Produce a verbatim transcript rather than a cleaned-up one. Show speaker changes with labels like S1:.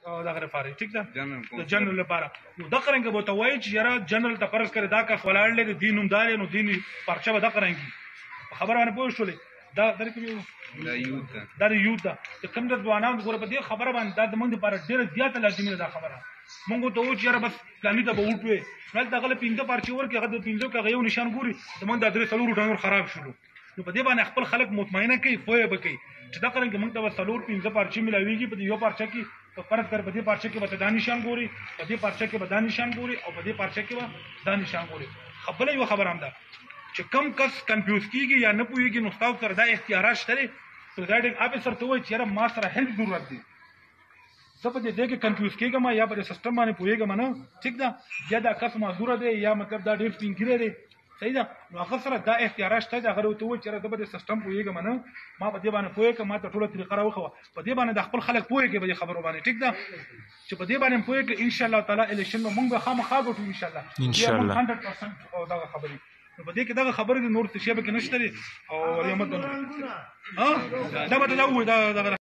S1: دغه لپاره ټیک ده د جنرال لپاره نو دغه رنګ به ته وایي چې یاره جنرال ته فرض کړې دا کس ولاړ دی د دې نومدار نو دې پرچه به دغه رنګي خبره باندې پوه شولې دا در کوم دا یوت ده دا یوت ده چې کوم د ځوانانو ګوره په دې خبره باندې دا زموږ لپاره ډېره زیاته لازمي ده دا خبره مونږ ته وایو چې یاره بس پلاني ته به وټوې نو دغه له پنځه پرچې ورکړي هغه د پنځو کې هغه یو نشان ګوري زموږ د درې څلورو ټنور خراب شولو نو په دې باندې خپل خلک مطمئنه کوي پوهه به کوي چې دغه رنګ موږ ته څلور پنځه پرچې ملاویږي په دې یو پرچه کې په فرض کړ په دې پرچه کې به دا نشان ګوري په دې پرچه کې به دا نشان ګوري او په دې پرچه کې به دا نشان ګوري خبره یو خبره هم ده چې کم کس کنفیوز کیږي یا نه پوهیږي نو تاسو سره دا اختیارات شته پریزایډینګ افیسر ته وایي چې یاره ما سره هیلپ ضرورت دی زه په دې کې کنفیوز کېږم یا په سیستم باندې پوهېږم نه ټیک ده یا دا کس معذوره دی یا مطلب دا ډېر سپین ګیری دی صحیح ده نو هغه سره دا اختیارات شته چې هغه ورته ووایي چې یاره زه په دې سیستم پوهېږم نه ما په دې باندې پوهېږم ما ته ټوله طریقه راوښوه په دې باندې د خپل خلک پوهېږي په دې خبرو باندې ټیک ده چې په دې باندې پوهېږي انشاءالله تعالی الیکشن به مونږ به خامخا ګټو انشاءالله
S2: انشاءالله
S1: هنډرډ پرسنټ دغه خبرې نو په دې کې دغه خبرې دي نور څه شی به کې نشته او ریمت دا به ته دا ووایي دا دغه